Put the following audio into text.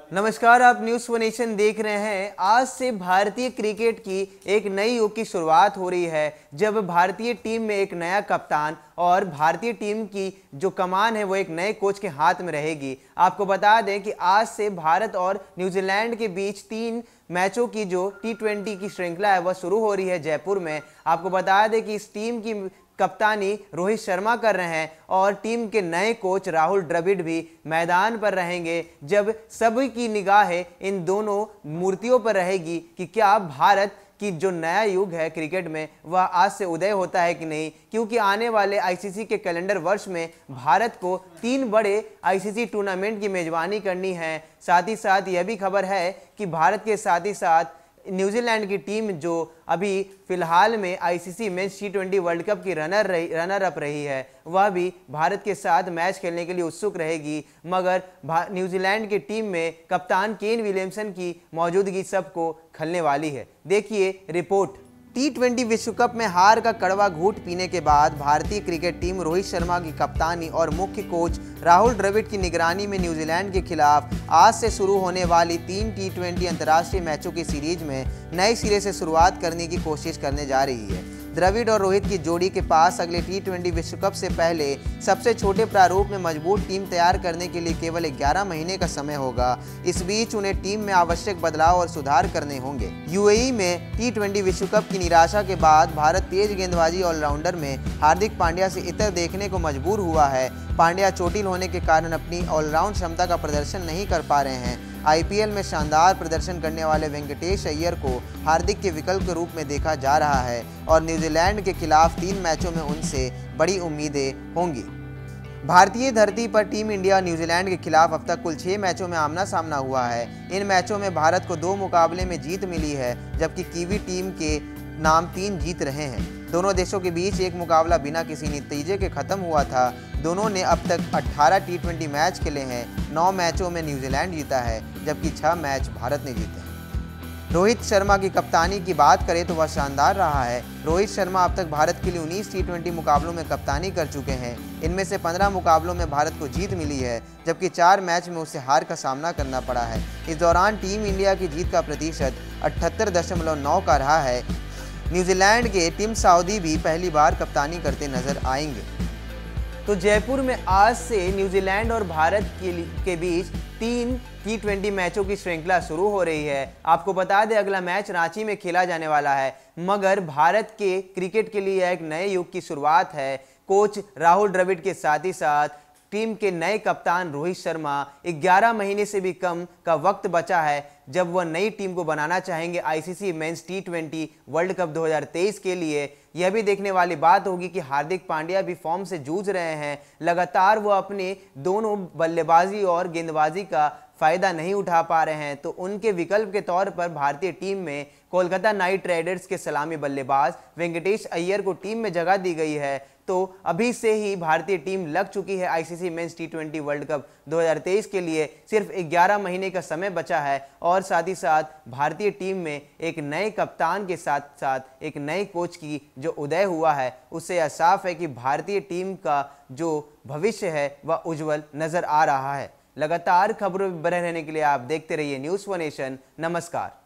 नमस्कार, आप news one nation देख रहे हैं। आज से भारतीय क्रिकेट की एक नई युग की शुरुआत हो रही है, जब भारतीय टीम में एक नया कप्तान और भारतीय टीम की जो कमान है वो एक नए कोच के हाथ में रहेगी। आपको बता दें कि आज से भारत और न्यूजीलैंड के बीच 3 मैचों की जो T20 की श्रृंखला है वह शुरू हो रही है जयपुर में। आपको बता दें कि इस टीम की कप्तानी रोहित शर्मा कर रहे हैं और टीम के नए कोच राहुल द्रविड़ भी मैदान पर रहेंगे, जब सभी की निगाहें इन दोनों मूर्तियों पर रहेगी कि क्या भारत की जो नया युग है क्रिकेट में वह आज से उदय होता है कि नहीं। क्योंकि आने वाले आईसीसी के कैलेंडर वर्ष में भारत को 3 बड़े आईसीसी टूर्नामेंट की मेजबानी करनी है। साथ ही साथ यह भी खबर है कि भारत के साथ ही साथ न्यूजीलैंड की टीम जो अभी फिलहाल में ICC men's T20 World Cup की रनर अप रही है, वह भी भारत के साथ मैच खेलने के लिए उत्सुक रहेगी। मगर न्यूजीलैंड की टीम में कप्तान केन विलियमसन की मौजूदगी सबको खलने वाली है। देखिए रिपोर्ट। T20 विश्व कप में हार का कड़वा घूंट पीने के बाद भारतीय क्रिकेट टीम रोहित शर्मा की कप्तानी और मुख्य कोच राहुल द्रविड़ की निगरानी में न्यूजीलैंड के खिलाफ आज से शुरू होने वाली 3 T20 अंतर्राष्ट्रीय मैचों की सीरीज में नए सिरे से शुरुआत करने की कोशिश करने जा रही है। द्रविड़ और रोहित की जोड़ी के पास अगले T20 विश्व कप से पहले सबसे छोटे प्रारूप में मजबूत टीम तैयार करने के लिए केवल 11 महीने का समय होगा। इस बीच उन्हें टीम में आवश्यक बदलाव और सुधार करने होंगे। यूएई में T20 विश्व कप की निराशा के बाद भारत तेज गेंदबाजी ऑलराउंडर में हार्दिक पांड्या से इतर देखने को मजबूर हुआ है। पांड्या चोटिल होने के कारण अपनी ऑलराउंड क्षमता का प्रदर्शन नहीं कर पा रहे हैं। आईपीएल में शानदार प्रदर्शन करने वाले वेंकटेश अय्यर को हार्दिक के विकल्प के रूप में देखा जा रहा है और न्यूजीलैंड के खिलाफ 3 मैचों में उनसे बड़ी उम्मीदें होंगी। भारतीय धरती पर टीम इंडिया न्यूजीलैंड के खिलाफ अब तक कुल 6 मैचों में आमना सामना हुआ है। इन मैचों में भारत को 2 मुकाबले में जीत मिली है, जबकि कीवी टीम के नाम 3 जीत रहे हैं। दोनों देशों के बीच एक मुकाबला बिना किसी नतीजे के खत्म हुआ था। दोनों ने अब तक 18 T20 मैच खेले हैं। 9 मैचों में न्यूजीलैंड जीता है, जबकि 6 मैच भारत ने जीते हैं। रोहित शर्मा की कप्तानी की बात करें तो वह शानदार रहा है। रोहित शर्मा अब तक भारत के लिए 19 T20 मुकाबलों में कप्तानी कर चुके हैं। इनमें से 15 मुकाबलों में भारत को जीत मिली है, जबकि 4 मैच में उसे हार का सामना करना पड़ा है। इस दौरान टीम इंडिया की जीत का प्रतिशत 78.9 का रहा है। न्यूजीलैंड के टीम साउदी भी पहली बार कप्तानी करते नजर आएंगे। तो जयपुर में आज से न्यूजीलैंड और भारत के बीच 3 T20 मैचों की श्रृंखला शुरू हो रही है। आपको बता दें अगला मैच रांची में खेला जाने वाला है। मगर भारत के क्रिकेट के लिए एक नए युग की शुरुआत है। कोच राहुल द्रविड़ के साथ ही साथ टीम के नए कप्तान रोहित शर्मा 11 महीने से भी कम का वक्त बचा है जब वह नई टीम को बनाना चाहेंगे ICC men's T20 World cup 2023 के लिए। यह भी देखने वाली बात होगी कि हार्दिक पांड्या भी फॉर्म से जूझ रहे हैं। लगातार वो अपने दोनों बल्लेबाजी और गेंदबाजी का फायदा नहीं उठा पा रहे हैं, तो उनके विकल्प के तौर पर भारतीय टीम में कोलकाता नाइट राइडर्स के सलामी बल्लेबाज वेंकटेश अय्यर को टीम में जगह दी गई है। तो अभी से ही भारतीय टीम लग चुकी है ICC men's T20 World cup 2023 के लिए। सिर्फ 11 महीने का समय बचा है और साथ ही साथ भारतीय टीम में एक नए कप्तान के साथ साथ एक नए कोच की जो उदय हुआ है, उससे यह साफ है कि भारतीय टीम का जो भविष्य है वह उज्जवल नजर आ रहा है। लगातार खबरों में बने रहने के लिए आप देखते रहिए न्यूज़ वन नेशन। नमस्कार।